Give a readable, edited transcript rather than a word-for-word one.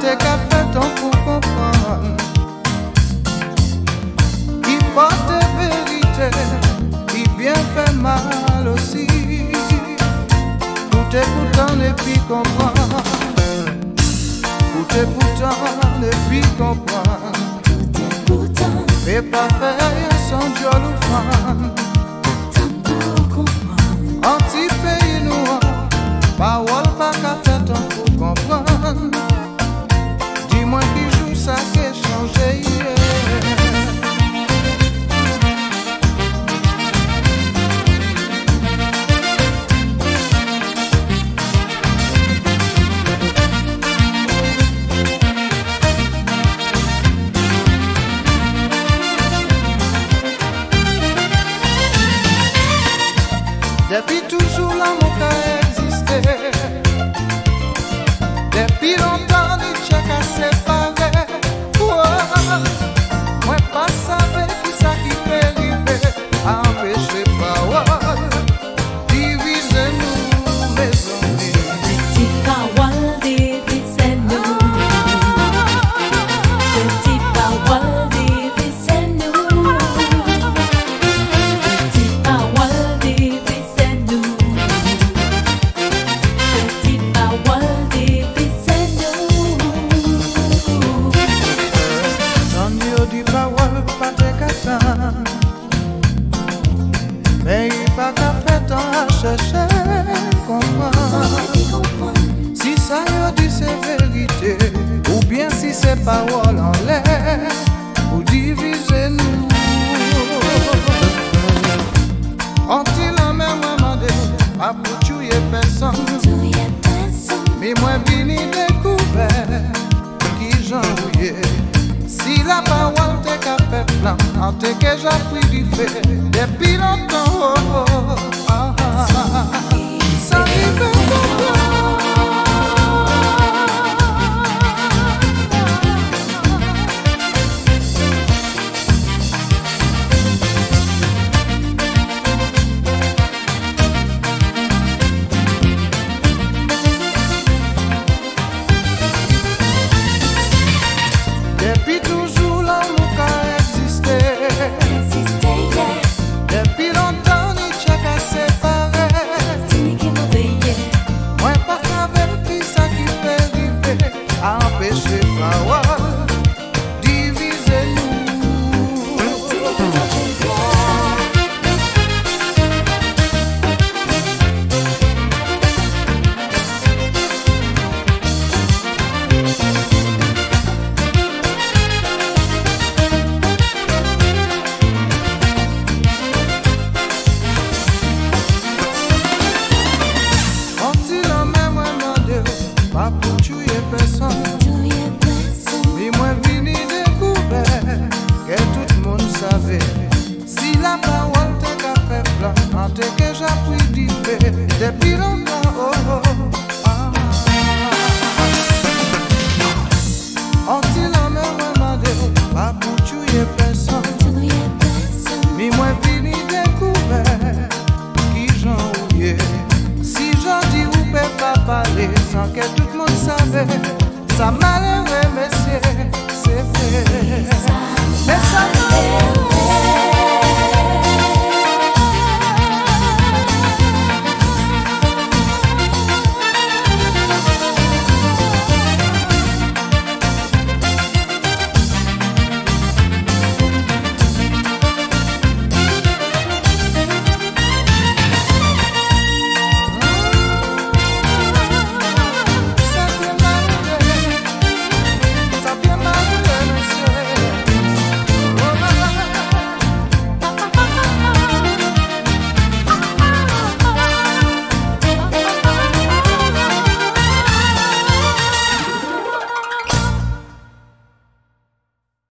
te ka fait ton pour comprendre. Qui porte vérité, qui bien fait mal aussi. Tout est pourtant et puis comprendre. Tout est pourtant et puis comprendre. Fais pas faire sans Dieu ou femme. Anti-pays noir, parole pas qu'à faire tant pour comprendre. Dis-moi qui joue ça qui est changé hier. Depuis toujours l'amour a existé. Depuis longtemps les chèques à séparer. Moi pas savais qui ça qui fait arriver. Empêcher parole, diviser nous mes amis. Petit parole diviser nous. Petit parole diviser nous. Petit parole diviser nous. Mais il pas qu'à faire tant à chercher comprendre. Si ça y dit c'est vérité, ou bien si c'est parole en l'air, ou diviser nous. On-t-il la même demandé, pas pour tuer personne. Mais moi vini découvert qui j'en rouillé. Si la parole t'es qu'à faire flamme, en t'es que j'ai pris du fait depuis longtemps.